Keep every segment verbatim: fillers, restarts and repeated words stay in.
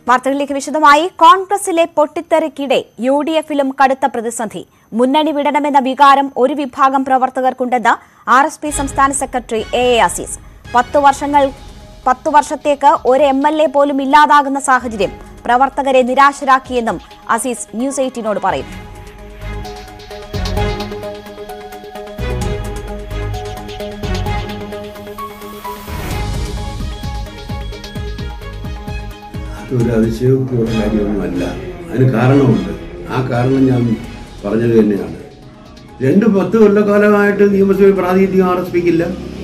വാർത്തകളിലേക്ക് വിശദമായി. കോൺഗ്രസിലെ പൊട്ടിത്തെറിക്കിടെ യു ഡി എഫിലും കടുത്ത പ്രതിസന്ധി. മുന്നണി വിടണമെന്ന വികാരം ഒരു വിഭാഗം പ്രവർത്തകർക്കുണ്ടെന്ന് ആർ എസ് പി സംസ്ഥാന സെക്രട്ടറി എ എ അസീസ്. പത്തു വർഷങ്ങൾ പത്തു വർഷത്തേക്ക് ഒരു എം എൽ എ പോലും ഇല്ലാതാകുന്ന സാഹചര്യം പ്രവർത്തകരെ നിരാശരാക്കിയെന്നും അസീസ് ന്യൂസ് എയ്റ്റീനോട് പറയും. ഒരു അതിശയക്കുള്ള കാര്യമൊന്നുമല്ല. അതിന് കാരണമുണ്ട്. ആ കാരണം ഞാൻ പറഞ്ഞത് തന്നെയാണ്. രണ്ട് പത്ത് കൊല്ലക്കാലമായിട്ട് നിയമസഭയിൽ പ്രാതിനിധ്യം ആർ എസ് പിക്കില്ല.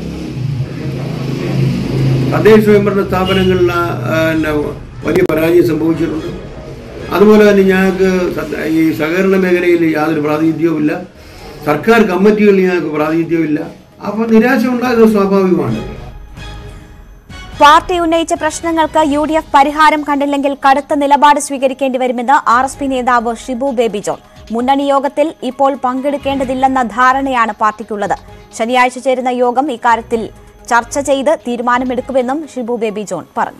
തദ്ദേശ സ്വയംഭരണ സ്ഥാപനങ്ങളിൽ വലിയ പരാജയം സംഭവിച്ചിട്ടുണ്ട്. അതുപോലെ തന്നെ ഞങ്ങൾക്ക് ഈ സഹകരണ മേഖലയിൽ യാതൊരു പ്രാതിനിധ്യവുമില്ല. സർക്കാർ കമ്മിറ്റികളിൽ ഞങ്ങൾക്ക് പ്രാതിനിധ്യമില്ല. അപ്പോൾ നിരാശ ഉണ്ടാകുന്നത് സ്വാഭാവികമാണ്. പാർട്ടി ഉന്നയിച്ച പ്രശ്നങ്ങൾക്ക് യു ഡി എഫ് പരിഹാരം കണ്ടില്ലെങ്കിൽ കടുത്ത നിലപാട് സ്വീകരിക്കേണ്ടി വരുമെന്ന് ആർ എസ് പി നേതാവ് ഷിബു ബേബി ജോൺ. മുന്നണി യോഗത്തിൽ ഇപ്പോൾ പങ്കെടുക്കേണ്ടതില്ലെന്ന ധാരണയാണ് പാർട്ടിക്കുള്ളത്. ശനിയാഴ്ച ചേരുന്ന യോഗം ഇക്കാര്യത്തിൽ ചർച്ച ചെയ്ത് തീരുമാനമെടുക്കുമെന്നും ഷിബു ബേബി ജോൺ പറഞ്ഞു.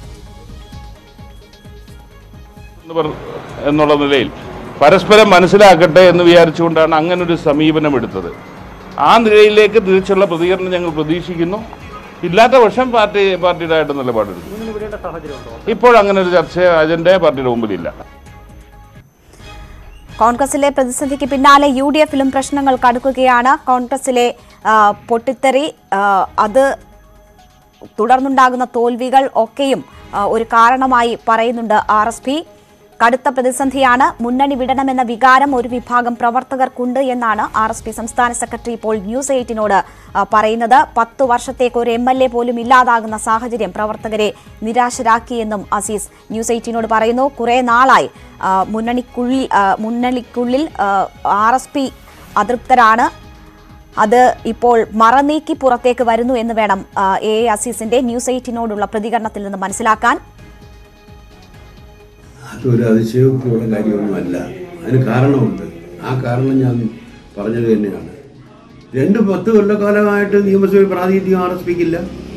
എന്നുള്ള നിലയിൽ പരസ്പരം മനസ്സിലാക്കട്ടെ എന്ന് വിചാരിച്ചുകൊണ്ടാണ് അങ്ങനൊരു സമീപനം എടുത്തത്. ആ നിലയിലേക്ക് തിരിച്ചുള്ള പ്രതികരണം ഞങ്ങൾ പ്രതീക്ഷിക്കുന്നു. ഇല്ലാത്ത പക്ഷം പാർട്ടി പാർട്ടിയുടേതായിട്ട് നിലപാടെടുക്കും. ഇപ്പോൾ അങ്ങനെ ഒരു ചർച്ച അജണ്ട പാർട്ടിയുടെ മുമ്പിലില്ല. കോൺഗ്രസിലെ പ്രതിസന്ധിക്ക് പിന്നാലെ യു ഡി എഫിലും പ്രശ്നങ്ങൾ കടുക്കുകയാണ്. കോൺഗ്രസിലെ പൊട്ടിത്തെറി, അത് തുടർന്നുണ്ടാകുന്ന തോൽവികൾ ഒക്കെയും ഒരു കാരണമായി പറയുന്നുണ്ട് ആർ എസ് പി. കടുത്ത പ്രതിസന്ധിയാണ്. മുന്നണി വിടണമെന്ന വികാരം ഒരു വിഭാഗം പ്രവർത്തകർക്കുണ്ട് എന്നാണ് ആർ എസ് പി സംസ്ഥാന സെക്രട്ടറി ഇപ്പോൾ ന്യൂസ് എയ്റ്റീനോട് പറയുന്നത്. പത്തു വർഷത്തേക്ക് ഒരു എം എൽ എ പോലും ഇല്ലാതാകുന്ന സാഹചര്യം പ്രവർത്തകരെ നിരാശരാക്കിയെന്നും അസീസ് ന്യൂസ് എയ്റ്റീനോട് പറയുന്നു. കുറെ നാളായി മുന്നണിക്കുള്ളിൽ മുന്നണിക്കുള്ളിൽ ആർ എസ് പി അതൃപ്തരാണ്. അത് ഇപ്പോൾ മറനീക്കി പുറത്തേക്ക് വരുന്നു എന്ന് വേണം എ എ അസീസിന്റെ ന്യൂസ് എയ്റ്റീനോടുള്ള പ്രതികരണത്തിൽ നിന്ന് മനസ്സിലാക്കാൻ. അതൊരു അതിശയക്കുള്ള കാര്യമൊന്നുമല്ല. അതിന് കാരണമുണ്ട്. ആ കാരണം ഞാൻ പറഞ്ഞത് തന്നെയാണ്. രണ്ട് പത്ത് കൊല്ലക്കാലമായിട്ട് നിയമസഭയിൽ പ്രാതിനിധ്യം ആർ എസ് പിക്കില്ല.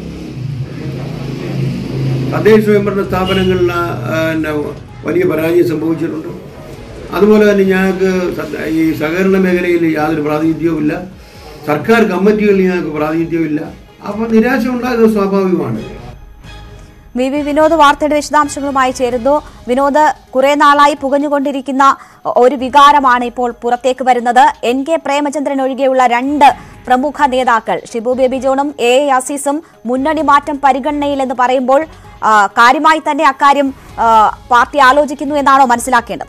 തദ്ദേശ സ്വയംഭരണ സ്ഥാപനങ്ങളിൽ വലിയ പരാജയം സംഭവിച്ചിട്ടുണ്ട്. അതുപോലെ തന്നെ ഞങ്ങൾക്ക് ഈ സഹകരണ മേഖലയിൽ യാതൊരു പ്രാതിനിധ്യവുമില്ല. സർക്കാർ കമ്മിറ്റികളിൽ ഞങ്ങൾക്ക് പ്രാതിനിധ്യമില്ല. അപ്പോൾ നിരാശ ഉണ്ടാകുന്നത് സ്വാഭാവികമാണ്. വി വി വിനോദ് വാർത്തയുടെ വിശദാംശങ്ങളുമായി ചേരുന്നു. വിനോദ്, കുറെ നാളായി പുകഞ്ഞുകൊണ്ടിരിക്കുന്ന ഒരു വികാരമാണ് ഇപ്പോൾ പുറത്തേക്ക് വരുന്നത്. എൻ കെ പ്രേമചന്ദ്രൻ ഒഴികെയുള്ള രണ്ട് പ്രമുഖ നേതാക്കൾ ഷിബു ബേബി ജോണും എ എ അസീസും മുന്നണി മാറ്റം പരിഗണനയിലെന്ന് പറയുമ്പോൾ കാര്യമായി തന്നെ അക്കാര്യം പാർട്ടി ആലോചിക്കുന്നു എന്നാണോ മനസ്സിലാക്കേണ്ടത്?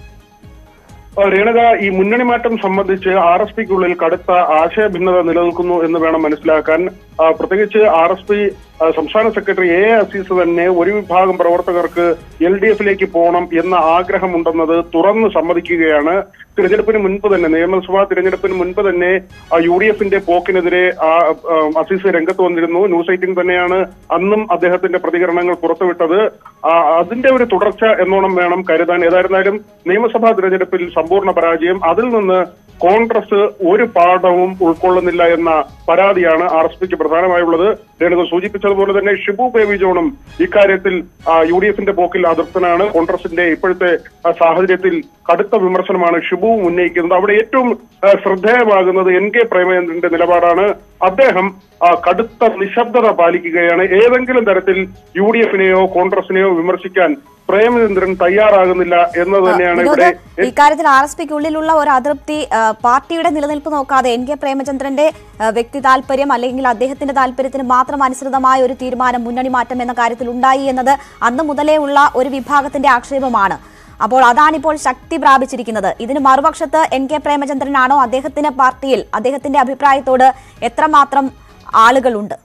രേണുക, ഈ മുന്നണി മാറ്റം സംബന്ധിച്ച് ആർ എസ് പിക്കുള്ളിൽ കടുത്ത ആശയഭിന്നത നിലനിൽക്കുന്നു എന്ന് വേണം മനസ്സിലാക്കാൻ. പ്രത്യേകിച്ച് ആർ എസ് പി സംസ്ഥാന സെക്രട്ടറി എ എ അസീസ് തന്നെ ഒരു വിഭാഗം പ്രവർത്തകർക്ക് എൽ ഡി എഫിലേക്ക് പോകണം എന്ന ആഗ്രഹമുണ്ടെന്നത് തുറന്ന് സമ്മതിക്കുകയാണ്. തിരഞ്ഞെടുപ്പിന് മുൻപ് തന്നെ, നിയമസഭാ തിരഞ്ഞെടുപ്പിന് മുൻപ് തന്നെ യു ഡി എഫിന്റെ പോക്കിനെതിരെ അസീസ് രംഗത്ത് വന്നിരുന്നു. ന്യൂസ് എയ്റ്റീൻ തന്നെയാണ് അന്നും അദ്ദേഹത്തിന്റെ പ്രതികരണങ്ങൾ പുറത്തുവിട്ടത്. അതിന്റെ ഒരു തുടർച്ച എന്നോണം വേണം കരുതാൻ. ഏതായിരുന്നാലും നിയമസഭാ തിരഞ്ഞെടുപ്പിൽ സമ്പൂർണ്ണ പരാജയം, അതിൽ നിന്ന് കോൺഗ്രസ് ഒരു പാഠവും ഉൾക്കൊള്ളുന്നില്ല എന്ന പരാതിയാണ് ആർ എസ് പിക്ക് പ്രധാനമായുള്ളത്. രേണുക സൂചിപ്പിച്ചതുപോലെ തന്നെ ഷിബു ബേബി ജോണും ഇക്കാര്യത്തിൽ യു ഡി എഫിന്റെ പോക്കിൽ അതൃപ്തനാണ്. കോൺഗ്രസിന്റെ ഇപ്പോഴത്തെ സാഹചര്യത്തിൽ കടുത്ത വിമർശനമാണ് ഷിബു ഉന്നയിക്കുന്നത്. അവിടെ ഏറ്റവും ശ്രദ്ധേയമാകുന്നത് എൻ കെ പ്രേമചന്ദ്രന്റെ നിലപാടാണ്. അദ്ദേഹം കടുത്ത നിശബ്ദത പാലിക്കുകയാണ്. ഏതെങ്കിലും തരത്തിൽ യു ഡി എഫിനെയോ കോൺഗ്രസിനെയോ വിമർശിക്കാൻ പ്രേമചന്ദ്രൻ തയ്യാറാകുന്നില്ല എന്നത് തന്നെയാണ് ഇവിടെ. ഇക്കാര്യത്തിൽ ആർ എസ് പിക്കുള്ളിലുള്ള ഒരു അതൃപ്തി പാർട്ടിയുടെ നിലനിൽപ്പ് നോക്കാതെ എൻ കെ പ്രേമചന്ദ്രന്റെ വ്യക്തി താല്പര്യം അല്ലെങ്കിൽ അദ്ദേഹത്തിന്റെ താല്പര്യത്തിന് മാത്രം അനുസൃതമായ ഒരു തീരുമാനം മുന്നണി മാറ്റം എന്ന കാര്യത്തിൽ ഉണ്ടായി എന്നത് അന്ന് മുതലേ ഉള്ള ഒരു വിഭാഗത്തിന്റെ ആക്ഷേപമാണ്. അപ്പോൾ അതാണിപ്പോൾ ശക്തി പ്രാപിച്ചിരിക്കുന്നത്. ഇതിന് മറുപക്ഷത്ത് എൻ കെ പ്രേമചന്ദ്രനാണോ? അദ്ദേഹത്തിന് പാർട്ടിയിൽ അദ്ദേഹത്തിന്റെ അഭിപ്രായത്തോട് എത്രമാത്രം ആളുകളുണ്ട്?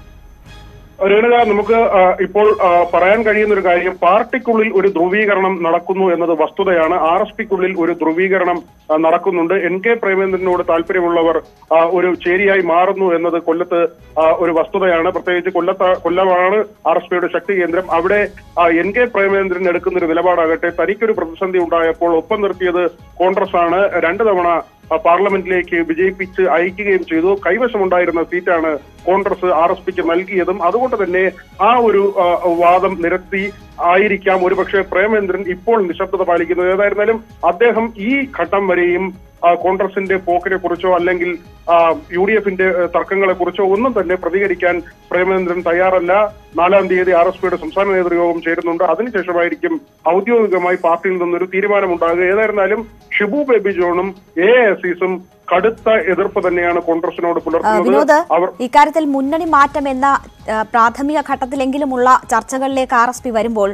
രേണുക, നമുക്ക് ഇപ്പോൾ പറയാൻ കഴിയുന്ന ഒരു കാര്യം, പാർട്ടിക്കുള്ളിൽ ഒരു ധ്രുവീകരണം നടക്കുന്നു എന്നത് വസ്തുതയാണ്. ആർ എസ് പിക്കുള്ളിൽ ഒരു ധ്രുവീകരണം നടക്കുന്നുണ്ട്. എൻ കെ പ്രേമചന്ദ്രനോട് താല്പര്യമുള്ളവർ ഒരു ചേരിയായി മാറുന്നു എന്നത് കൊല്ലത്ത് ഒരു വസ്തുതയാണ്. പ്രത്യേകിച്ച് കൊല്ലത്ത് കൊല്ലമാണ് ആർ എസ് പിയുടെ ശക്തി കേന്ദ്രം. അവിടെ എൻ കെ പ്രേമചന്ദ്രൻ എടുക്കുന്ന ഒരു നിലപാടാകട്ടെ തനിക്കൊരു പ്രതിസന്ധി ഉണ്ടായപ്പോൾ ഒപ്പം നിർത്തിയത് കോൺഗ്രസ് ആണ്. രണ്ടു തവണ പാർലമെന്റിലേക്ക് വിജയിപ്പിച്ച് അയക്കുകയും ചെയ്തു. കൈവശമുണ്ടായിരുന്ന സീറ്റാണ് കോൺഗ്രസ് ആർ എസ് പിക്ക് നൽകിയതും. അതുകൊണ്ട് തന്നെ ആ ഒരു വാദം നിരത്തി ആയിരിക്കാം ഒരുപക്ഷെ പ്രേമചന്ദ്രൻ ഇപ്പോൾ നിശബ്ദത പാലിക്കുന്നത്. ഏതായിരുന്നാലും അദ്ദേഹം ഈ ഘട്ടം വരെയും കോൺഗ്രസിന്റെ പോക്കിനെ കുറിച്ചോ അല്ലെങ്കിൽ യു ഡി എഫിന്റെ തർക്കങ്ങളെ കുറിച്ചോ ഒന്നും തന്നെ പ്രതികരിക്കാൻ പ്രേമചന്ദ്രൻ തയ്യാറല്ല. നാലാം തീയതി ആർ എസ് പിയുടെ സംസ്ഥാന നേതൃയോഗം ചേരുന്നുണ്ട്. അതിനുശേഷമായിരിക്കും ഔദ്യോഗികമായി പാർട്ടിയിൽ നിന്നൊരു തീരുമാനമുണ്ടാകുക. ഏതായിരുന്നാലും ഷിബു ബേബി ജോണും എ എസും കടുത്ത എതിർപ്പ് തന്നെയാണ് കോൺഗ്രസിനോട് പുലർത്തുന്നത്. അവർ ഇക്കാര്യത്തിൽ മുന്നണി മാറ്റം എന്ന പ്രാഥമിക ഘട്ടത്തിലെങ്കിലുമുള്ള ചർച്ചകളിലേക്ക് ആർ എസ് പി വരുമ്പോൾ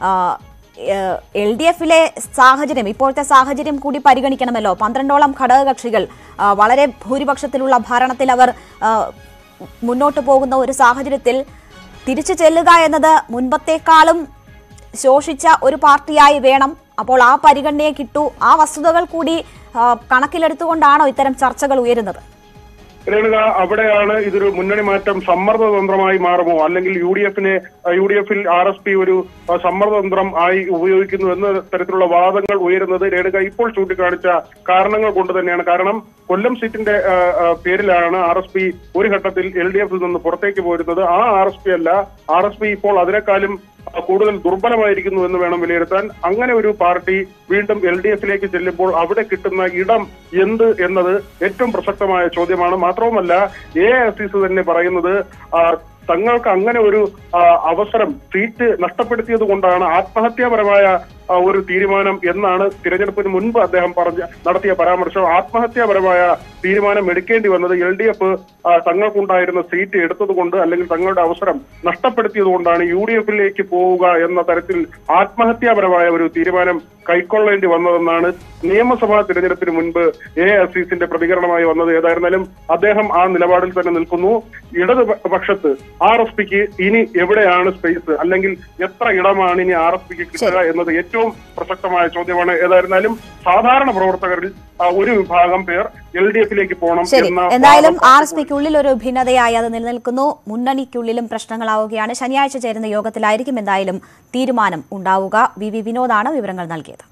എൽ ഡി എഫിലെ സാഹചര്യം ഇപ്പോഴത്തെ സാഹചര്യം കൂടി പരിഗണിക്കണമല്ലോ. പന്ത്രണ്ടോളം ഘടകകക്ഷികൾ വളരെ ഭൂരിപക്ഷത്തിലുള്ള ഭരണത്തിൽ അവർ മുന്നോട്ട് പോകുന്ന ഒരു സാഹചര്യത്തിൽ തിരിച്ചു ചെല്ലുക എന്നത് മുൻപത്തേക്കാളും ശോഷിച്ച ഒരു പാർട്ടിയായി വേണം. അപ്പോൾ ആ പരിഗണനയെ കിട്ടൂ. ആ വസ്തുതകൾ കൂടി കണക്കിലെടുത്തുകൊണ്ടാണോ ഇത്തരം ചർച്ചകൾ ഉയരുന്നത്? രേണുക, അവിടെയാണ് ഇതൊരു മുന്നണി മാറ്റം സമ്മർദ്ദതന്ത്രമായി മാറുമോ, അല്ലെങ്കിൽ യു ഡി എഫിനെ യു ഡി എഫിൽ ആർ എസ് പി ഒരു സമ്മർദ്ദതന്ത്രം ആയി ഉപയോഗിക്കുന്നു എന്ന തരത്തിലുള്ള വാദങ്ങൾ ഉയരുന്നത് രേണുക ഇപ്പോൾ ചൂണ്ടിക്കാണിച്ച കാരണങ്ങൾ കൊണ്ട് തന്നെയാണ്. കാരണം കൊല്ലം സീറ്റിന്റെ പേരിലാണ് ആർ എസ് പി ഒരു ഘട്ടത്തിൽ എൽ ഡി എഫിൽ നിന്ന് പുറത്തേക്ക് പോരുന്നത്. ആ ആർ എസ് പി അല്ല, ആർ എസ് പി ഇപ്പോൾ അതിനേക്കാളും കൂടുതൽ ദുർബലമായിരിക്കുന്നു എന്ന് വേണം വിലയിരുത്താൻ. അങ്ങനെ ഒരു പാർട്ടി വീണ്ടും എൽ ഡി എഫിലേക്ക് ചെല്ലുമ്പോൾ അവിടെ കിട്ടുന്ന ഇടം എന്ത് എന്നത് ഏറ്റവും പ്രസക്തമായ ചോദ്യമാണ്. മാത്രവുമല്ല എ ഐ സി സി തന്നെ പറയുന്നത് തങ്ങൾക്ക് അങ്ങനെ ഒരു അവസരം സീറ്റ് നഷ്ടപ്പെടുത്തിയത് കൊണ്ടാണ് ആത്മഹത്യാപരമായ ഒരു തീരുമാനം എന്നാണ് തിരഞ്ഞെടുപ്പിന് മുൻപ് അദ്ദേഹം പറഞ്ഞ നടത്തിയ പരാമർശം. ആത്മഹത്യാപരമായ തീരുമാനം എടുക്കേണ്ടി വന്നത് എൽ ഡി എഫ് തങ്ങൾക്കുണ്ടായിരുന്ന സീറ്റ് എടുത്തതുകൊണ്ട് അല്ലെങ്കിൽ തങ്ങളുടെ അവസരം നഷ്ടപ്പെടുത്തിയത് കൊണ്ടാണ് യു ഡി എഫിലേക്ക് പോവുക എന്ന തരത്തിൽ ആത്മഹത്യാപരമായ ഒരു തീരുമാനം കൈക്കൊള്ളേണ്ടി വന്നതെന്നാണ് നിയമസഭാ തിരഞ്ഞെടുപ്പിന് മുൻപ് എ ഐ സി സിന്റെ പ്രതികരണമായി വന്നത്. ഏതായിരുന്നാലും അദ്ദേഹം ആ നിലപാടിൽ തന്നെ നിൽക്കുന്നു. ഇടതുപക്ഷത്ത് ആർ എസ് പിക്ക് ഇനി എവിടെയാണ് സ്പേസ്, അല്ലെങ്കിൽ എത്ര ഇടമാണ് ഇനി ആർ എസ് പിക്ക് കിട്ടുക എന്നത് ഏറ്റവും പ്രസക്തമായ ചോദ്യമാണ്. ഏതായിരുന്നാലും സാധാരണ പ്രവർത്തകരിൽ ഒരു വിഭാഗം പേർ എൽ ഡി എഫിലേക്ക് പോകണം എന്ന എന്തായാലും ആർ എസ് പിക്കുള്ളിൽ ഒരു ഭിന്നതയായി അത് നിലനിൽക്കുന്നു. മുന്നണിക്കുള്ളിലും പ്രശ്നങ്ങളാവുകയാണ്. ശനിയാഴ്ച ചേരുന്ന യോഗത്തിലായിരിക്കും എന്തായാലും തീരുമാനം ഉണ്ടാവുക. വി വി വിനോദാണ് വിവരങ്ങൾ നൽകിയത്.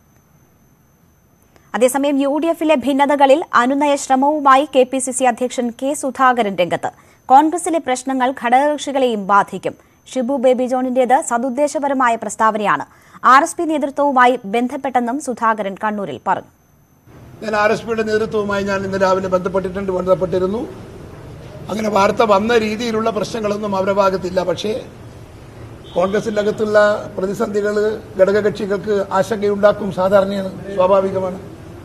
അതേസമയം യു ഡി എഫിലെ ഭിന്നതകളിൽ അനുനയ ശ്രമവുമായി കെ പി സി സി അധ്യക്ഷൻ കെ സുധാകരൻ രംഗത്ത്. കോൺഗ്രസിലെ പ്രശ്നങ്ങൾ ഘടകകക്ഷികളെയും ബാധിക്കും. ഷിബു ബേബി ജോണിന്റേത് സതുദ്ദേശപരമായ പ്രസ്താവനയാണ്. ആർ എസ് പി നേതൃത്വവുമായി ബന്ധപ്പെട്ടെന്നും സുധാകരൻ കണ്ണൂരിൽ പറഞ്ഞു. ഞാൻ ആർ എസ് പിയുടെ നേതൃത്വവുമായി ഞാൻ ഇന്ന് രാവിലെ ബന്ധപ്പെട്ടിട്ടുണ്ട് ബന്ധപ്പെട്ടിരുന്നു അങ്ങനെ വാർത്ത വന്ന രീതിയിലുള്ള പ്രശ്നങ്ങളൊന്നും അവരുടെ ഭാഗത്തില്ല. പക്ഷേ കോൺഗ്രസിൻ്റെ അകത്തുള്ള പ്രതിസന്ധികൾ ഘടകകക്ഷികൾക്ക് ആശങ്കയുണ്ടാക്കും. സാധാരണയാണ്, സ്വാഭാവികമാണ്.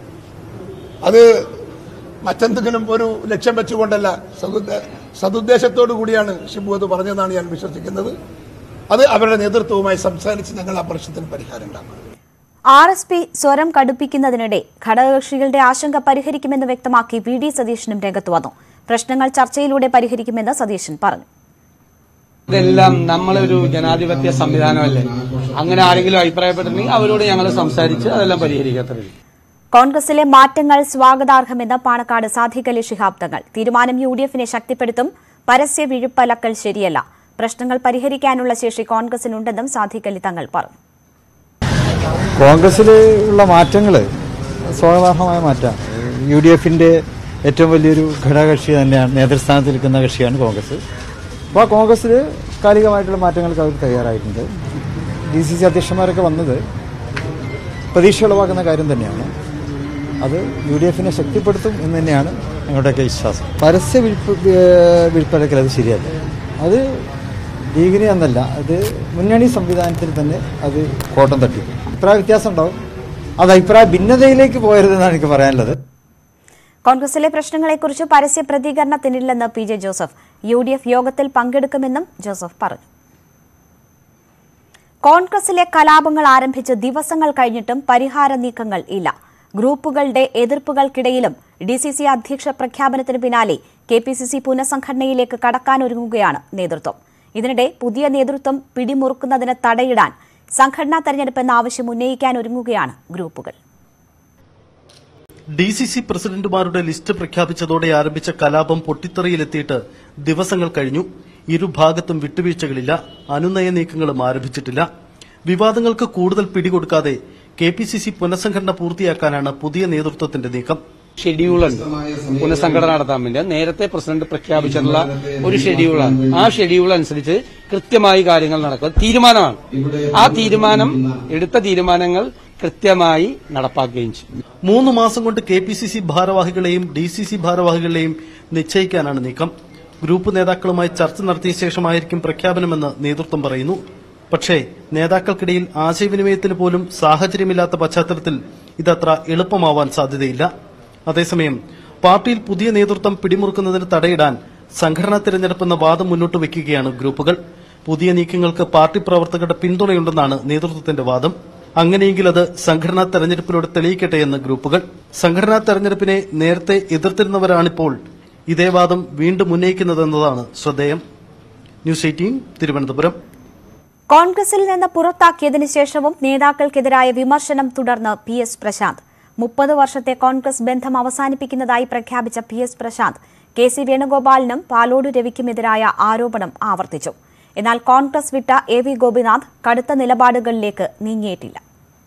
അത് മറ്റെന്തെങ്കിലും ഒരു ലക്ഷ്യം വെച്ചുകൊണ്ടല്ല, സതുദ്ദേശത്തോടു കൂടിയാണ് ഷിബു അത് പറഞ്ഞതെന്നാണ് ഞാൻ വിശ്വസിക്കുന്നത്. അത് അവരുടെ നേതൃത്വവുമായി സംസാരിച്ച് ഞങ്ങൾ ആ പ്രശ്നത്തിന് പരിഹാരം ഉണ്ടാക്കും. ആർ എസ് പി സ്വരം കടുപ്പിക്കുന്നതിനിടെ ഘടകകക്ഷികളുടെ ആശങ്ക പരിഹരിക്കുമെന്ന് വ്യക്തമാക്കി വി ഡി സതീശനും രംഗത്ത് വന്നു. പ്രശ്നങ്ങൾ ചർച്ചയിലൂടെ പരിഹരിക്കുമെന്ന് സതീശൻ പറഞ്ഞു. ഇതെല്ലാം നമ്മളൊരു ജനാധിപത്യ സംവിധാനമല്ലേ, അങ്ങനെ ആരെങ്കിലും അഭിപ്രായപ്പെട്ടിട്ടുണ്ടെങ്കിൽ അവരോട് ഞങ്ങൾ സംസാരിച്ച് അതെല്ലാം പരിഹരിക്കാത്തത്. കോൺഗ്രസിലെ മാറ്റങ്ങൾ സ്വാഗതാർഹമെന്ന് പാണക്കാട് സാദിഖ് അലി ശിഹാബ് തങ്ങൾ. തീരുമാനം യു ഡി എഫിനെ ശക്തിപ്പെടുത്തും. പരസ്യ വിഴുപ്പലക്കൽ ശരിയല്ല. പ്രശ്നങ്ങൾ പരിഹരിക്കാനുള്ള ശേഷി കോൺഗ്രസിനുണ്ടെന്നും സാദിഖ് അലി തങ്ങൾ പറഞ്ഞു. കോൺഗ്രസിലുള്ള മാറ്റങ്ങൾ സ്വാഗതാർഹമായ മാറ്റമാണ്. യു ഡി എഫിന്റെ ഏറ്റവും വലിയൊരു ഘടകകക്ഷി തന്നെയാണ്, നേതൃസ്ഥാനത്ത് നിൽക്കുന്ന കക്ഷിയാണ് കോൺഗ്രസ്. അപ്പോൾ ആ കോൺഗ്രസിൽ കാലികമായിട്ടുള്ള മാറ്റങ്ങൾക്ക് അവർ തയ്യാറായിട്ടുണ്ട്. ഡി സി സി അധ്യക്ഷന്മാരൊക്കെ വന്നത് പ്രതീക്ഷ ഉളവാക്കുന്ന കാര്യം തന്നെയാണ്. അത് യു ഡി എഫിനെ ശക്തിപ്പെടുത്തും എന്ന് തന്നെയാണ് ഞങ്ങളുടെയൊക്കെ വിശ്വാസം. പരസ്യ വിഴുപ്പ് വിഴുപ്പലക്കൽ അത് ശരിയല്ല. അത് ലീഗിനെ എന്നല്ല, അത് മുന്നണി സംവിധാനത്തിൽ തന്നെ അത് കോട്ടം തട്ടി. അഭിപ്രായ വ്യത്യാസം ഉണ്ടാവും. അത് അഭിപ്രായ ഭിന്നതയിലേക്ക് പോയരുതെന്നാണ് എനിക്ക് പറയാനുള്ളത്. കോൺഗ്രസിലെ പ്രശ്നങ്ങളെക്കുറിച്ച് പരസ്യ പ്രതികരണത്തിനില്ലെന്ന് P J Joseph. U D F യോഗത്തിൽ പങ്കെടുക്കുമെന്നും ജോസഫ് പറഞ്ഞു. കോൺഗ്രസിലെ കലാപങ്ങൾ ആരംഭിച്ച് ദിവസങ്ങൾ കഴിഞ്ഞിട്ടും പരിഹാര നീക്കങ്ങൾ ഇല്ല. ഗ്രൂപ്പുകളുടെ എതിർപ്പുകൾക്കിടയിലും ഡി സി സി അധ്യക്ഷ പ്രഖ്യാപനത്തിന് പിന്നാലെ കെ പി സി സി പുനഃസംഘടനയിലേക്ക് കടക്കാനൊരുങ്ങുകയാണ് നേതൃത്വം. ഇതിനിടെ പുതിയ നേതൃത്വം പിടിമുറുക്കുന്നതിന് തടയിടാൻ സംഘടനാ തെരഞ്ഞെടുപ്പ് എന്ന ആവശ്യം ഉന്നയിക്കാനൊരുങ്ങുകയാണ് ഗ്രൂപ്പുകൾ. ഡി സി സി പ്രസിഡന്റുമാരുടെ ലിസ്റ്റ് പ്രഖ്യാപിച്ചതോടെ ആരംഭിച്ച കലാപം പൊട്ടിത്തെറിയിലെത്തിയിട്ട് ദിവസങ്ങൾ കഴിഞ്ഞു. ഇരുഭാഗത്തും വിട്ടുവീഴ്ചകളില്ല. അനുനയ നീക്കങ്ങളും ആരംഭിച്ചിട്ടില്ല. വിവാദങ്ങൾക്ക് കൂടുതൽ പിടികൊടുക്കാതെ കെ പി സി സി പുനഃസംഘടന പൂർത്തിയാക്കാനാണ് പുതിയ നേതൃത്വത്തിന്റെ നീക്കം. ഷെഡ്യൂളുണ്ട് പുനഃസംഘടന നടത്താൻ വേണ്ടി നേരത്തെ പ്രസിഡന്റ് പ്രഖ്യാപിച്ചിട്ടുള്ള ഒരു ഷെഡ്യൂളാണ്. ആ ഷെഡ്യൂൾ അനുസരിച്ച് കൃത്യമായി കാര്യങ്ങൾ നടക്കുക തീരുമാനമാണ്. ആ തീരുമാനം എടുത്ത തീരുമാനങ്ങൾ കൃത്യമായി നടപ്പാക്കുകയും ചെയ്യും. മൂന്ന് മാസം കൊണ്ട് കെ പി സി സി ഭാരവാഹികളെയും ഡി സി സി ഭാരവാഹികളെയും നിശ്ചയിക്കാനാണ് നീക്കം. ഗ്രൂപ്പ് നേതാക്കളുമായി ചർച്ച നടത്തിയ ശേഷമായിരിക്കും പ്രഖ്യാപനമെന്ന് നേതൃത്വം പറയുന്നു. പക്ഷേ നേതാക്കൾക്കിടയിൽ ആശയവിനിമയത്തിന് പോലും സാഹചര്യമില്ലാത്ത പശ്ചാത്തലത്തിൽ ഇതത്ര എളുപ്പമാവാൻ സാധ്യതയില്ല. അതേസമയം പാർട്ടിയിൽ പുതിയ നേതൃത്വം പിടിമുറുക്കുന്നതിന് തടയിടാൻ സംഘടനാ തെരഞ്ഞെടുപ്പെന്ന വാദം മുന്നോട്ട് വയ്ക്കുകയാണ് ഗ്രൂപ്പുകൾ. പുതിയ നീക്കങ്ങൾക്ക് പാർട്ടി പ്രവർത്തകരുടെ പിന്തുണയുണ്ടെന്നാണ് നേതൃത്വത്തിന്റെ വാദം. അങ്ങനെയെങ്കിൽ അത് സംഘടനാ തെരഞ്ഞെടുപ്പിലൂടെ തെളിയിക്കട്ടെ എന്ന് ഗ്രൂപ്പുകൾ. സംഘടനാ തെരഞ്ഞെടുപ്പിനെ നേരത്തെ എതിർത്തിരുന്നവരാണിപ്പോൾ ഇതേ വാദം വീണ്ടും ഉന്നയിക്കുന്നതെന്നതാണ് ശ്രദ്ധേയം. News eighteen Thiruvananthapuram. കോൺഗ്രസിൽ നിന്ന് പുറത്താക്കിയതിനു ശേഷവും നേതാക്കൾക്കെതിരായ വിമർശനം തുടർന്ന് പി എസ് പ്രശാന്ത്. മുപ്പത് വർഷത്തെ കോൺഗ്രസ് ബന്ധം അവസാനിപ്പിക്കുന്നതായി പ്രഖ്യാപിച്ച P S Prashant K C വേണുഗോപാലിനും പാലോട് രവിക്കുമെതിരായ ആരോപണം ആവർത്തിച്ചു. എന്നാൽ കോൺഗ്രസ് വിട്ട എ വി ഗോപിനാഥ് കടുത്ത നിലപാടുകളിലേക്ക് നീങ്ങിയിട്ടില്ല.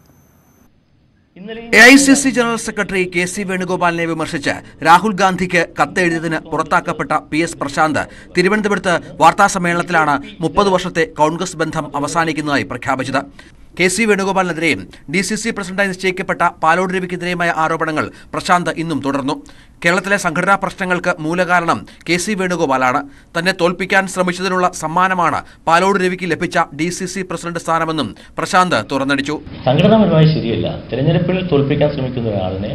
A I C C general secretary K C വേണുഗോപാലിനെ വിമർശിച്ച് രാഹുൽ ഗാന്ധിക്ക് കത്തെഴുതിയതിന് പുറത്താക്കപ്പെട്ട പി എസ് പ്രശാന്ത് തിരുവനന്തപുരത്ത് വാർത്താസമ്മേളനത്തിലാണ് മുപ്പത് വർഷത്തെ കോൺഗ്രസ് ബന്ധം അവസാനിക്കുന്നതായി പ്രഖ്യാപിച്ചത്. കെ സി വേണുഗോപാലിനെതിരെയും ഡി സി സി പ്രസിഡന്റായി നിശ്ചയിക്കപ്പെട്ട പാലോട് രവിക്കെതിരെയുമായ ആരോപണങ്ങൾ പ്രശാന്ത് ഇന്നും തുടർന്നു. കേരളത്തിലെ സംഘടനാ പ്രശ്നങ്ങൾക്ക് മൂലകാരണം കെ സി വേണുഗോപാലാണ്. തന്നെ തോൽപ്പിക്കാൻ ശ്രമിച്ചതിനുള്ള സമ്മാനമാണ് പാലോട് രവിക്ക് ലഭിച്ച ഡി സി സി പ്രസിഡന്റ് സ്ഥാനമെന്നും പ്രശാന്ത് തുറന്നടിച്ചു. സംഘടനാപരമായി ശരിയല്ല. തെരഞ്ഞെടുപ്പിൽ തോൽപ്പിക്കാൻ ശ്രമിക്കുന്ന ഒരാളിനെ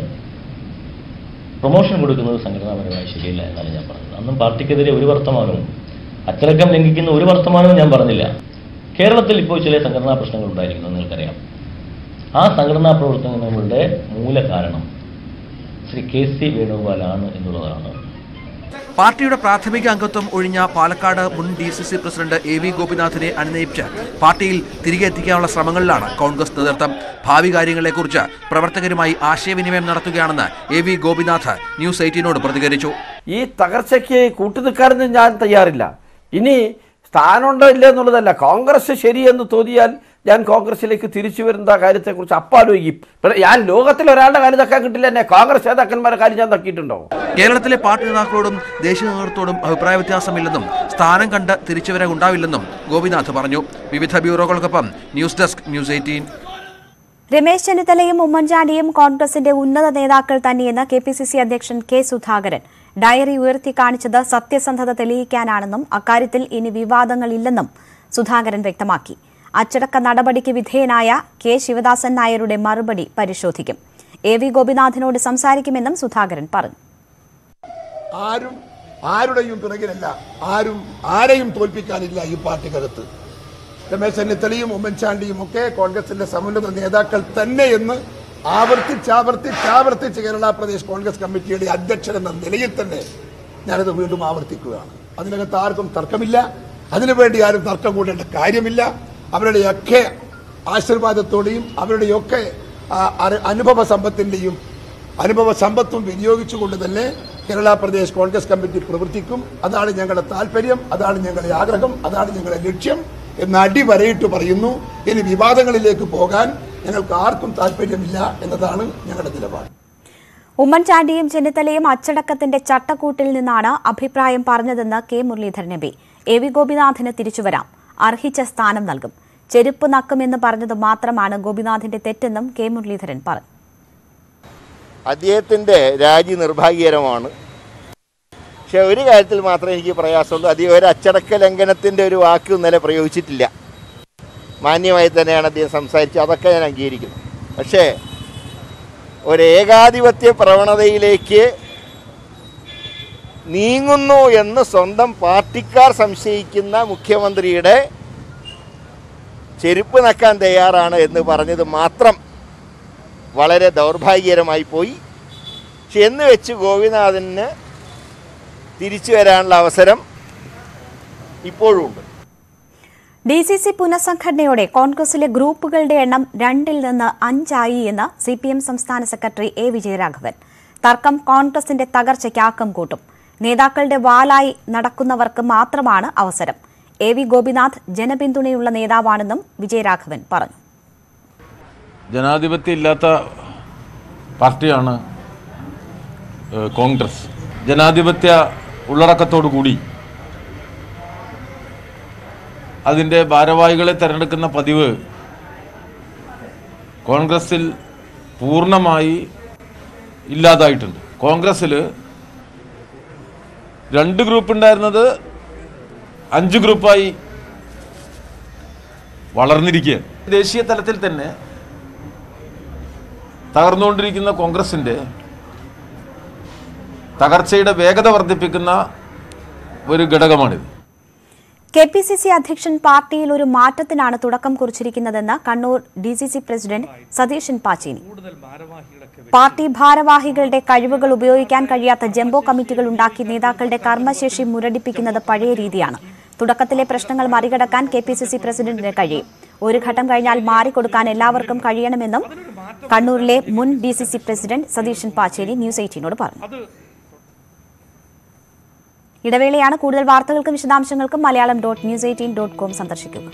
പ്രൊമോഷൻ കൊടുക്കുന്നത് സംഘടനാപരമായി ശരിയല്ല എന്നാണ് ഞാൻ പറഞ്ഞത്. അന്നും പാർട്ടിക്കെതിരെ ഒരു വർത്തമാനവും അച്ചടക്കം ലംഘിക്കുന്ന ഒരു വർത്തമാനവും ഞാൻ പറഞ്ഞില്ല. കേരളത്തിൽ ഇപ്പോൾ ചില സംഘടനാ പ്രശ്നങ്ങൾ ഉണ്ടായിരിക്കുന്നു, നിങ്ങൾക്കറിയാം. ആ സംഘടനാ പ്രവർത്തനങ്ങളുടെ മൂല കാരണം ശ്രീ കെ സി വേണുഗോപാലാണ് എന്നുള്ളതാണ്. പാർട്ടിയുടെ പ്രാഥമിക അംഗത്വം ഒഴിഞ്ഞ പാലക്കാട് മുൻ D C C president A V ഗോപിനാഥിനെ അനുനയിപ്പിച്ച് പാർട്ടിയിൽ തിരികെ എത്തിക്കാനുള്ള ശ്രമങ്ങളിലാണ് കോൺഗ്രസ് നേതൃത്വം. ഭാവി കാര്യങ്ങളെക്കുറിച്ച് പ്രവർത്തകരുമായി ആശയവിനിമയം നടത്തുകയാണെന്ന് എ വി ഗോപിനാഥ് ന്യൂസ് എയ്റ്റീനോട് പ്രതികരിച്ചു. ഈ തകർച്ചയ്ക്ക് കൂട്ടുനിൽക്കാനൊന്നും ഞാൻ തയ്യാറില്ല. ഇനി സ്ഥാനമുണ്ടോ ഇല്ല എന്നുള്ളതല്ല, കോൺഗ്രസ് ശരിയെന്ന് തോന്നിയാൽ ഞാൻ കോൺഗ്രസിലേക്ക് തിരിച്ചു വരുന്ന കാര്യത്തെക്കുറിച്ച് അപ്പാലോചിക്കും. ഞാൻ ലോകത്തിൽ ഒരാളുടെ കാര്യം തക്കാൻ കിട്ടില്ല, എന്നെ കോൺഗ്രസ് നേതാക്കന്മാരുടെ കാര്യം ഞാൻ തക്കിയിട്ടുണ്ടോ? കേരളത്തിലെ പാർട്ടി നേതാക്കളോടും ദേശീയ നേതൃത്വത്തോടും അഭിപ്രായ വ്യത്യാസമില്ലെന്നും സ്ഥാനം കണ്ട് തിരിച്ചുവരവ് ഉണ്ടാവില്ലെന്നും ഗോപിനാഥ് പറഞ്ഞു. വിവിധ ബ്യൂറോകൾക്കൊപ്പം news desk news eighteen. Ramesh ചെന്നിത്തലയും ഉമ്മൻചാണ്ടിയും കോൺഗ്രസിന്റെ ഉന്നത നേതാക്കൾ തന്നെയെന്ന് കെ പി സി സി അധ്യക്ഷൻ കെ സുധാകരൻ. ഡയറി ഉയർത്തി കാണിച്ചത് സത്യസന്ധത തെളിയിക്കാനാണെന്നും അക്കാര്യത്തിൽ ഇനി വിവാദങ്ങളില്ലെന്നും സുധാകരൻ വ്യക്തമാക്കി. അച്ചടക്ക നടപടിക്ക് വിധേയനായ കെ ശിവദാസൻ നായരുടെ മറുപടി പരിശോധിക്കും. എ വി ഗോപിനാഥിനോട് സംസാരിക്കുമെന്നും സുധാകരൻ പറഞ്ഞു. ആരും ആരുടെയും പിറകിലല്ല, ആരും ആരെയും തോൽപ്പിക്കാനില്ല ഈ പാർട്ടിക്കകത്ത്. രമേശ് ചെന്നിത്തലയും ഉമ്മൻചാണ്ടിയും ഒക്കെ കോൺഗ്രസിന്റെ സമുന്നത നേതാക്കൾ തന്നെയെന്ന് ആവർത്തിച്ചാവർത്തിച്ചാവർത്തിച്ച് കേരള പ്രദേശ് കോൺഗ്രസ് കമ്മിറ്റിയുടെ അധ്യക്ഷൻ എന്ന നിലയിൽ തന്നെ ഞാനത് വീണ്ടും ആവർത്തിക്കുകയാണ്. അതിനകത്ത് ആർക്കും തർക്കമില്ല, അതിനുവേണ്ടി ആരും തർക്കം കൂടേണ്ട കാര്യമില്ല. അവരുടെയൊക്കെ ആശീർവാദത്തോടെയും അവരുടെയൊക്കെ അനുഭവ സമ്പത്തിന്റെയും അനുഭവ സമ്പത്തും വിനിയോഗിച്ചുകൊണ്ട് തന്നെ കേരള പ്രദേശ് കോൺഗ്രസ് കമ്മിറ്റി പ്രവർത്തിക്കും. അതാണ് ഞങ്ങളുടെ താല്പര്യം, അതാണ് ഞങ്ങളുടെ ആഗ്രഹം, അതാണ് ഞങ്ങളുടെ ലക്ഷ്യം എന്ന് അടിവരയിട്ട് പറയുന്നു. ഇനി വിവാദങ്ങളിലേക്ക് പോകാൻ ഞങ്ങൾക്ക് ആർക്കും താല്പര്യമില്ല എന്നതാണ് ഞങ്ങളുടെ നിലപാട്. ഉമ്മൻചാണ്ടിയും ചെന്നിത്തലയും അച്ചടക്കത്തിന്റെ ചട്ടക്കൂട്ടിൽ നിന്നാണ് അഭിപ്രായം പറഞ്ഞതെന്ന് K Muraleedharan M P. A V ഗോപിനാഥിന് തിരിച്ചുവരാം, അർഹിച്ച സ്ഥാനം നൽകും, ചെരുപ്പ് നക്കുമെന്ന് പറഞ്ഞത് മാത്രമാണ് ഗോപിനാഥിന്റെ തെറ്റെന്നും കെ മുരളീധരൻ പറഞ്ഞു. അദ്ദേഹത്തിന്റെ രാജി നിർഭാഗ്യകരമാണ്. പക്ഷെ ഒരു കാര്യത്തിൽ മാത്രമേ എനിക്ക് പ്രയാസമുള്ളൂ, അദ്ദേഹം ഒരു അച്ചടക്ക ലംഘനത്തിന്റെ ഒരു വാക്ക് ഇന്നലെ പ്രയോഗിച്ചിട്ടില്ല. മാന്യമായി തന്നെയാണ് അദ്ദേഹം സംസാരിച്ചത്, അതൊക്കെ ഞാൻ അംഗീകരിക്കുന്നു. പക്ഷേ ഒരു ഏകാധിപത്യ പ്രവണതയിലേക്ക് നീങ്ങുന്നു എന്ന് സ്വന്തം പാർട്ടിക്കാർ സംശയിക്കുന്ന മുഖ്യമന്ത്രിയുടെ ചെരുപ്പ് നക്കാൻ തയ്യാറാണ് എന്ന് പറഞ്ഞത് മാത്രം വളരെ ദൗർഭാഗ്യകരമായി പോയി. പക്ഷെ എന്ന് വെച്ച് ഗോപിനാഥന് തിരിച്ചു വരാനുള്ള അവസരം ഇപ്പോഴും ഉണ്ട്. ഡി സി സി പുനഃസംഘടനയോടെ കോൺഗ്രസിലെ ഗ്രൂപ്പുകളുടെ എണ്ണം രണ്ടിൽ നിന്ന് അഞ്ചായി എന്ന് സി പി എം സംസ്ഥാന സെക്രട്ടറി എ വിജയരാഘവൻ. തർക്കം കോൺഗ്രസിന്റെ തകർച്ചയ്ക്ക് ആക്കം കൂട്ടും. നേതാക്കളുടെ വാലായി നടക്കുന്നവർക്ക് മാത്രമാണ് അവസരം. എ വി ഗോപിനാഥ് ജനപിന്തുണയുള്ള നേതാവാണെന്നും വിജയരാഘവൻ പറഞ്ഞു. ജനാധിപത്യം ഇല്ലാത്ത പാർട്ടിയാണ് കോൺഗ്രസ്. ജനാധിപത്യ ഉള്ളടക്കത്തോടുകൂടി അതിൻ്റെ ഭാരവാഹികളെ തിരഞ്ഞെടുക്കുന്ന പതിവ് കോൺഗ്രസിൽ പൂർണ്ണമായി ഇല്ലാതായിട്ടുണ്ട്. കോൺഗ്രസ്സിൽ രണ്ട് ഗ്രൂപ്പ് ഉണ്ടായിരുന്നത് അഞ്ച് ഗ്രൂപ്പായി വളർന്നിരിക്കുകയാണ്. ദേശീയ തലത്തിൽ തന്നെ തകർന്നുകൊണ്ടിരിക്കുന്ന കോൺഗ്രസിൻ്റെ തകർച്ചയുടെ വേഗത വർദ്ധിപ്പിക്കുന്ന ഒരു ഘടകമാണിത്. കെ പി സി സി അധ്യക്ഷൻ പാർട്ടിയിൽ ഒരു മാറ്റത്തിനാണ് തുടക്കം കുറിച്ചിരിക്കുന്നതെന്ന് Kannur D C C president Satheesan Pacheni. പാർട്ടി ഭാരവാഹികളുടെ കഴിവുകൾ ഉപയോഗിക്കാൻ കഴിയാത്ത ജംബോ കമ്മിറ്റികൾ ഉണ്ടാക്കി നേതാക്കളുടെ കർമ്മശേഷി മുരടിപ്പിക്കുന്നത് പഴയ രീതിയാണ്. തുടക്കത്തിലെ പ്രശ്നങ്ങൾ മറികടക്കാൻ കെ പി സി സി പ്രസിഡന്റിന് കഴിയും. ഒരു ഘട്ടം കഴിഞ്ഞാൽ മാറിക്കൊടുക്കാൻ എല്ലാവർക്കും കഴിയണമെന്നും കണ്ണൂരിലെ മുൻ D C C president Satheesan Pacheri news എയ്റ്റീനോട് പറഞ്ഞു. ഇടവേളയാണ്. കൂടുതൽ വാർത്തകൾക്കും വിശദാംശങ്ങൾക്കും Malayalam dot news eighteen dot com സന്ദർശിക്കുക.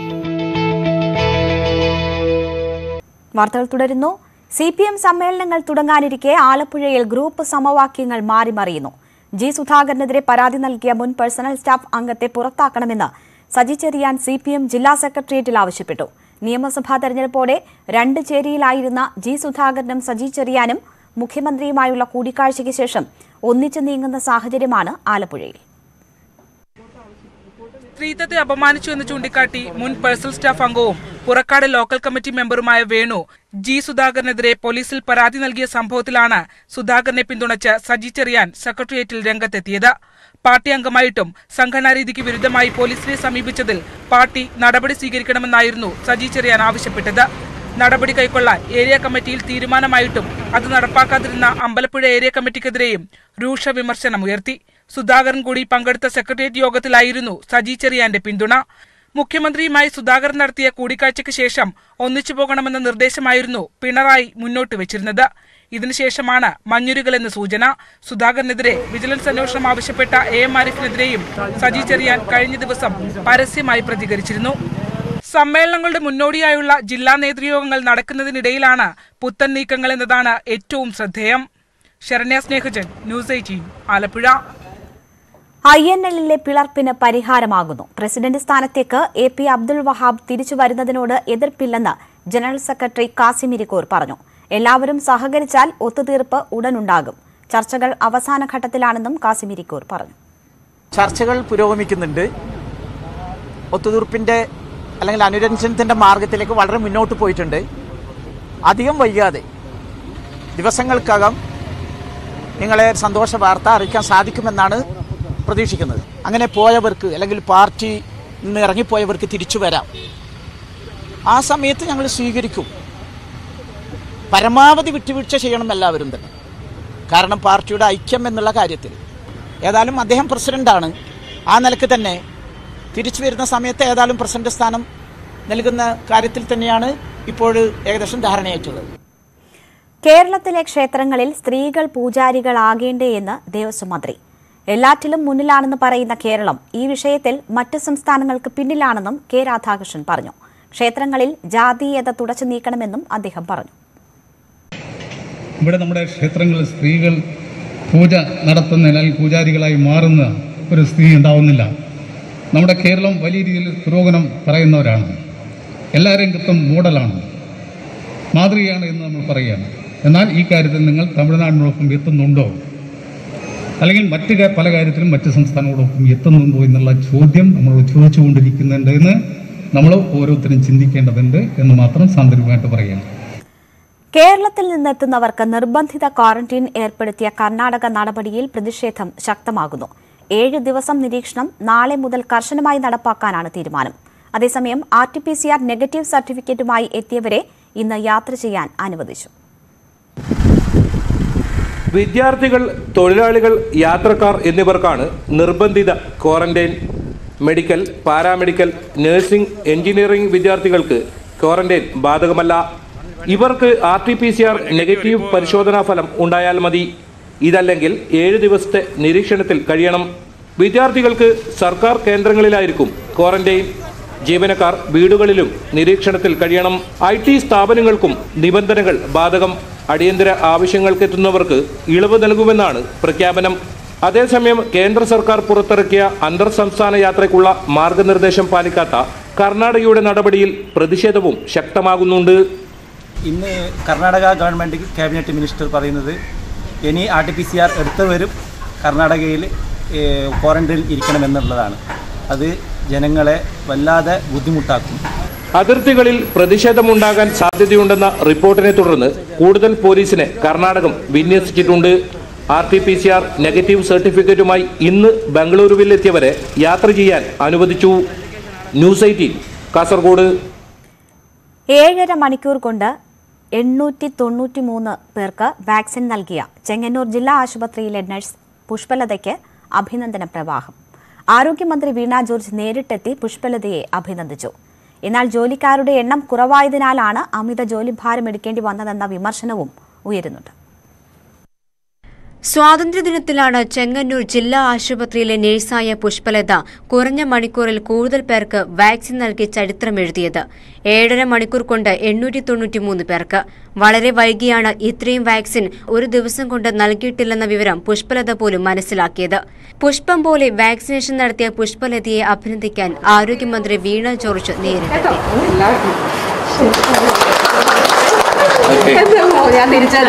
വാർത്തകൾ തുടരുന്നു. സി പി എം സമ്മേളനങ്ങൾ തുടങ്ങാനിരിക്കെ ആലപ്പുഴയിൽ ഗ്രൂപ്പ് സമവാക്യങ്ങൾ മാറിമറിയുന്നു. ജി സുധാകരനെതിരെ പരാതി നൽകിയ മുൻ പേഴ്സണൽ സ്റ്റാഫ് അംഗത്തെ പുറത്താക്കണമെന്ന് Saji Cherian C P M ജില്ലാ സെക്രട്ടേറിയറ്റിൽ ആവശ്യപ്പെട്ടു. നിയമസഭാ തെരഞ്ഞെടുപ്പോടെ രണ്ട് ചേരിയിലായിരുന്ന ജി സുധാകരനും സജി ചെറിയാനും മുഖ്യമന്ത്രിയുമായുള്ള കൂടിക്കാഴ്ചയ്ക്ക് ശേഷം ഒന്നിച്ചു നീങ്ങുന്ന സാഹചര്യമാണ് ആലപ്പുഴയിൽ. സ്ത്രീത്വത്തെ അപമാനിച്ചു എന്ന് ചൂണ്ടിക്കാട്ടി മുൻ പേഴ്സണൽ സ്റ്റാഫ് അംഗവും പുറക്കാട് ലോക്കൽ കമ്മിറ്റി മെമ്പറുമായ വേണു ജി സുധാകരനെതിരെ പോലീസിൽ പരാതി നൽകിയ സംഭവത്തിലാണ് സുധാകരനെ പിന്തുണച്ച് സജി ചെറിയാൻ സെക്രട്ടേറിയറ്റിൽ രംഗത്തെത്തിയത്. പാർട്ടി അംഗമായിട്ടും സംഘടനാ രീതിക്ക് വിരുദ്ധമായി പോലീസിനെ സമീപിച്ചതിൽ പാർട്ടി നടപടി സ്വീകരിക്കണമെന്നായിരുന്നു സജി ചെറിയാൻ ആവശ്യപ്പെട്ടത്. നടപടി കൈക്കൊള്ളാൻ ഏരിയ കമ്മിറ്റിയിൽ തീരുമാനമായിട്ടും അത് നടപ്പാക്കാതിരുന്ന അമ്പലപ്പുഴ ഏരിയ കമ്മിറ്റിക്കെതിരെയും രൂക്ഷ വിമർശനമുയർത്തി. സുധാകരൻ കൂടി പങ്കെടുത്ത സെക്രട്ടേറിയറ്റ് യോഗത്തിലായിരുന്നു സജി ചെറിയാന്റെ പിന്തുണ. മുഖ്യമന്ത്രിയുമായി സുധാകരൻ നടത്തിയ കൂടിക്കാഴ്ചയ്ക്ക് ശേഷം ഒന്നിച്ചു പോകണമെന്ന നിർദ്ദേശമായിരുന്നു പിണറായി മുന്നോട്ട് വെച്ചിരുന്നത്. ഇതിനുശേഷമാണ് മഞ്ഞുരുകലെന്ന് സൂചന. സുധാകരനെതിരെ വിജിലൻസ് അന്വേഷണം ആവശ്യപ്പെട്ട എ എം ആരിഫിനെതിരെയും സജി ചെറിയാൻ കഴിഞ്ഞ ദിവസം പരസ്യമായി പ്രതികരിച്ചിരുന്നു. സമ്മേളനങ്ങളുടെ മുന്നോടിയായുള്ള ജില്ലാ നേതൃയോഗങ്ങൾ നടക്കുന്നതിനിടയിലാണ് പുത്തൻ നീക്കങ്ങൾ എന്നതാണ് ഏറ്റവും ശ്രദ്ധേയം. Saranya Snehajan, news eighteen, Alappuzha. I N എല്ലിലെ പിളർപ്പിന് പരിഹാരമാകുന്നു. പ്രസിഡന്റ് സ്ഥാനത്തേക്ക് എ പി അബ്ദുൾ വഹാബ് തിരിച്ചു വരുന്നതിനോട് എതിർപ്പില്ലെന്ന് ജനറൽ സെക്രട്ടറി കാസിം ഇരിക്കൂർ പറഞ്ഞു. എല്ലാവരും സഹകരിച്ചാൽ ഒത്തുതീർപ്പ് ഉടനുണ്ടാകും. ചർച്ചകൾ അവസാന ഘട്ടത്തിലാണെന്നും കാസിം ഇരിക്കൂർ പറഞ്ഞു. ചർച്ചകൾ പുരോഗമിക്കുന്നുണ്ട്. ഒത്തുതീർപ്പിന്റെ അല്ലെങ്കിൽ അനുരഞ്ജനത്തിന്റെ മാർഗത്തിലേക്ക് വളരെ മുന്നോട്ട് പോയിട്ടുണ്ട്. അധികം വൈകാതെ ദിവസങ്ങൾക്കകം നിങ്ങളെ സന്തോഷ വാർത്ത അറിയിക്കാൻ സാധിക്കുമെന്നാണ് പ്രതീക്ഷിക്കുന്നത്. അങ്ങനെ പോയവർക്ക് അല്ലെങ്കിൽ പാർട്ടി നിന്ന് ഇറങ്ങിപ്പോയവർക്ക് തിരിച്ചു വരാം. ആ സമയത്ത് ഞങ്ങൾ സ്വീകരിക്കും. പരമാവധി വിട്ടുവീഴ്ച ചെയ്യണം എല്ലാവരും തന്നെ. കാരണം പാർട്ടിയുടെ ഐക്യം എന്നുള്ള കാര്യത്തിൽ ഏതായാലും അദ്ദേഹം പ്രസിഡന്റാണ്. ആ നിലക്ക് തന്നെ തിരിച്ചു വരുന്ന സമയത്ത് ഏതായാലും പ്രസിഡന്റ് സ്ഥാനം നൽകുന്ന കാര്യത്തിൽ തന്നെയാണ് ഇപ്പോൾ ഏകദേശം ധാരണയായിട്ടുള്ളത്. കേരളത്തിലെ ക്ഷേത്രങ്ങളിൽ സ്ത്രീകൾ പൂജാരികളാകേണ്ടേ എന്ന് ദേവസ്വം മന്ത്രി. എല്ലാറ്റിലും മുന്നിലാണെന്ന് പറയുന്ന കേരളം ഈ വിഷയത്തിൽ മറ്റ് സംസ്ഥാനങ്ങൾക്ക് പിന്നിലാണെന്നും കെ രാധാകൃഷ്ണൻ പറഞ്ഞു. ക്ഷേത്രങ്ങളിൽ ജാതീയത തുടച്ചു നീക്കണമെന്നും അദ്ദേഹം പറഞ്ഞു. ഇവിടെ നമ്മുടെ ക്ഷേത്രങ്ങളിൽ സ്ത്രീകൾ പൂജ നടത്തുന്ന അല്ലെങ്കിൽ പൂജാരികളായി മാറുന്ന ഒരു സ്ഥിതി ഉണ്ടാവുന്നില്ല. നമ്മുടെ കേരളം വലിയ രീതിയിൽ പുരോഗമനം പറയുന്നവരാണ്. എല്ലാ രംഗത്തും മോഡലാണ്, മാതൃകയാണ് എന്ന് നമ്മൾ പറയുകയാണ്. എന്നാൽ ഈ കാര്യത്തിൽ നിങ്ങൾ തമിഴ്നാടിനോടൊപ്പം എത്തുന്നുണ്ടോ, അല്ലെങ്കിൽ മറ്റ് പല കാര്യത്തിലും മറ്റ് സംസ്ഥാനങ്ങളോടൊപ്പം എത്തുന്നുണ്ടോ എന്നുള്ള ചോദ്യം നമ്മൾ ചോദിച്ചുകൊണ്ടിരിക്കുന്നുണ്ട് എന്ന് നമ്മൾ ഓരോരുത്തരും ചിന്തിക്കേണ്ടതുണ്ട് എന്ന് മാത്രം സാന്ദർഭികമായിട്ട് പറയുകയാണ്. കേരളത്തിൽ നിന്നെത്തുന്നവർക്ക് നിർബന്ധിത ക്വാറന്റീൻ ഏർപ്പെടുത്തിയ കർണാടക നടപടിയിൽ പ്രതിഷേധം ശക്തമാകുന്നു. ഏഴ് ദിവസം നിരീക്ഷണം നാളെ മുതൽ കർശനമായി നടപ്പാക്കാനാണ് തീരുമാനം. അതേസമയം R T P C R negative സർട്ടിഫിക്കറ്റുമായി എത്തിയവരെ ഇന്ന് യാത്ര ചെയ്യാൻ അനുവദിച്ചു. വിദ്യാർത്ഥികൾ, തൊഴിലാളികൾ, യാത്രക്കാർ എന്നിവർക്കാണ് നിർബന്ധിത ക്വാറന്റൈൻ. മെഡിക്കൽ, പാരാമെഡിക്കൽ, നഴ്സിംഗ്, എഞ്ചിനീയറിംഗ് വിദ്യാർത്ഥികൾക്ക് ക്വാറന്റൈൻ ബാധകമല്ല. ഇവർക്ക് R T P C R negative പരിശോധനാ ഫലം ഉണ്ടായാൽ മതി. ഇതല്ലെങ്കിൽ ഏഴ് ദിവസത്തെ നിരീക്ഷണത്തിൽ കഴിയണം. വിദ്യാർത്ഥികൾക്ക് സർക്കാർ കേന്ദ്രങ്ങളിലായിരിക്കും ക്വാറന്റൈൻ. ജീവനക്കാർ വീടുകളിലും നിരീക്ഷണത്തിൽ കഴിയണം. ഐ ടി സ്ഥാപനങ്ങൾക്കും നിബന്ധനകൾ ബാധകം. അടിയന്തര ആവശ്യങ്ങൾക്കെത്തുന്നവർക്ക് ഇളവ് നൽകുമെന്നാണ് പ്രഖ്യാപനം. അതേസമയം കേന്ദ്ര സർക്കാർ പുറത്തിറക്കിയ അന്തർ സംസ്ഥാന യാത്രയ്ക്കുള്ള മാർഗനിർദ്ദേശം പാലിക്കാത്ത കർണാടകയുടെ നടപടിയിൽ പ്രതിഷേധവും ശക്തമാകുന്നുണ്ട്. ഇന്ന് കർണാടക ഗവൺമെൻറ് ക്യാബിനറ്റ് മിനിസ്റ്റർ പറയുന്നത് ഇനി R T P C R എടുത്തവരും കർണാടകയിൽ ക്വാറന്റൈനിൽ ഇരിക്കണമെന്നുള്ളതാണ്. അത് ജനങ്ങളെ വല്ലാതെ ബുദ്ധിമുട്ടാക്കും. അതിർത്തികളിൽ പ്രതിഷേധമുണ്ടാകാൻ സാധ്യതയുണ്ടെന്ന റിപ്പോർട്ടിനെ തുടർന്ന് കൂടുതൽ പോലീസിനെ കർണാടകം വിന്യസിച്ചിട്ടുണ്ട്. R T P C R negative സർട്ടിഫിക്കറ്റുമായി ഇന്ന് ബംഗളൂരുവിലെത്തിയവരെ യാത്ര ചെയ്യാൻ അനുവദിച്ചു. News eighteen Kasaragod. ഏഴര മണിക്കൂർ കൊണ്ട് എണ്ണൂറ്റി തൊണ്ണൂറ്റി മൂന്ന് പേർക്ക് വാക്സിൻ നൽകിയ ചെങ്ങന്നൂർ ജില്ലാ ആശുപത്രിയിലെ നഴ്സ് പുഷ്പലതയ്ക്ക് അഭിനന്ദന പ്രവാഹം. ആരോഗ്യമന്ത്രി വീണ ജോർജ് നേരിട്ടെത്തി പുഷ്പലതയെ അഭിനന്ദിച്ചു. എന്നാൽ ജോലിക്കാരുടെ എണ്ണം കുറവായതിനാലാണ് അമിത ജോലിഭാരം എടുക്കേണ്ടി വന്നതെന്ന വിമർശനവും ഉയരുന്നുണ്ട്. സ്വാതന്ത്ര്യദിനത്തിലാണ് ചെങ്ങന്നൂർ ജില്ലാ ആശുപത്രിയിലെ നഴ്സായ പുഷ്പലത കുറഞ്ഞ മണിക്കൂറിൽ കൂടുതൽ പേർക്ക് വാക്സിൻ നൽകി ചരിത്രമെഴുതിയത്. ഏഴര മണിക്കൂർ കൊണ്ട് എണ്ണൂറ്റി തൊണ്ണൂറ്റിമൂന്ന് പേർക്ക്. വളരെ വൈകിയാണ് ഇത്രയും വാക്സിൻ ഒരു ദിവസം കൊണ്ട് നൽകിയിട്ടില്ലെന്ന വിവരം പുഷ്പലത പോലും മനസ്സിലാക്കിയത്. പുഷ്പം പോലെ വാക്സിനേഷൻ നടത്തിയ പുഷ്പലതയെ അഭിനന്ദിക്കാൻ ആരോഗ്യമന്ത്രി വീണ ജോർജ് നേരിട്ടെത്തി. ഞാൻ തിരിച്ചാൽ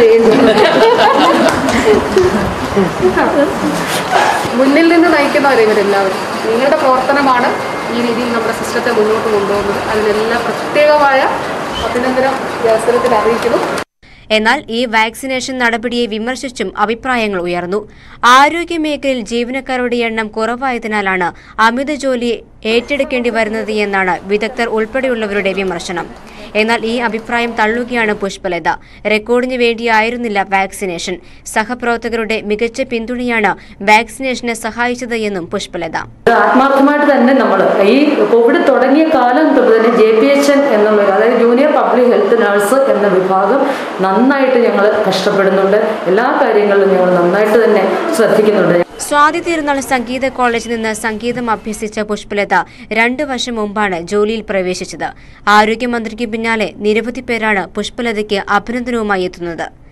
മുന്നിൽ നിന്ന് നയിക്കുന്നവർ ഇവരെല്ലാവരും. നിങ്ങളുടെ പ്രവർത്തനമാണ് ഈ രീതിയിൽ നമ്മുടെ സിസ്റ്റത്തെ മുന്നോട്ട് കൊണ്ടുപോകുന്നത്. അതിനെല്ലാം പ്രത്യേകമായ അഭിനന്ദനം ഈ അവസരത്തിൽ അറിയിക്കുന്നു. എന്നാൽ ഈ വാക്സിനേഷൻ നടപടിയെ വിമർശിച്ചും അഭിപ്രായങ്ങൾ ഉയർന്നു. ആരോഗ്യമേഖലയിൽ ജീവനക്കാരുടെ എണ്ണം കുറവായതിനാലാണ് അമിത ജോലി ഏറ്റെടുക്കേണ്ടി വരുന്നത് എന്നാണ് വിദഗ്ധർ ഉൾപ്പെടെയുള്ളവരുടെ വിമർശനം. എന്നാൽ ഈ അഭിപ്രായം തള്ളുകയാണ് പുഷ്പലത. റെക്കോർഡിന് വേണ്ടിയായിരുന്നില്ല വാക്സിനേഷൻ. സഹപ്രവർത്തകരുടെ മികച്ച പിന്തുണയാണ് വാക്സിനേഷനെ സഹായിച്ചത് എന്നും പുഷ്പലത. ആത്മാർത്ഥമായിട്ട് തന്നെ നമ്മൾ ഈ കോവിഡ് തുടങ്ങിയ കാലം തൊട്ട് തന്നെ ജെ പി എച്ച് എൻ എന്നുള്ള അതായത് ജൂനിയർ പബ്ലിക് ഹെൽത്ത് നഴ്സ് എന്ന വിഭാഗം നന്നായിട്ട് ഞങ്ങൾ കഷ്ടപ്പെടുന്നുണ്ട്. എല്ലാ കാര്യങ്ങളിലും ഞങ്ങൾ നന്നായിട്ട് തന്നെ ശ്രദ്ധിക്കുന്നുണ്ട്. സ്വാതി തിരുനാൾ സംഗീത കോളേജിൽ നിന്ന് സംഗീതം അഭ്യസിച്ച പുഷ്പലത രണ്ടു വർഷം മുമ്പാണ് ജോലിയിൽ പ്രവേശിച്ചത്. ആരോഗ്യമന്ത്രിക്ക് പിന്നാലെ നിരവധി പേരാണ് പുഷ്പലതയ്ക്ക് അഭിനന്ദനവുമായി എത്തുന്നത്.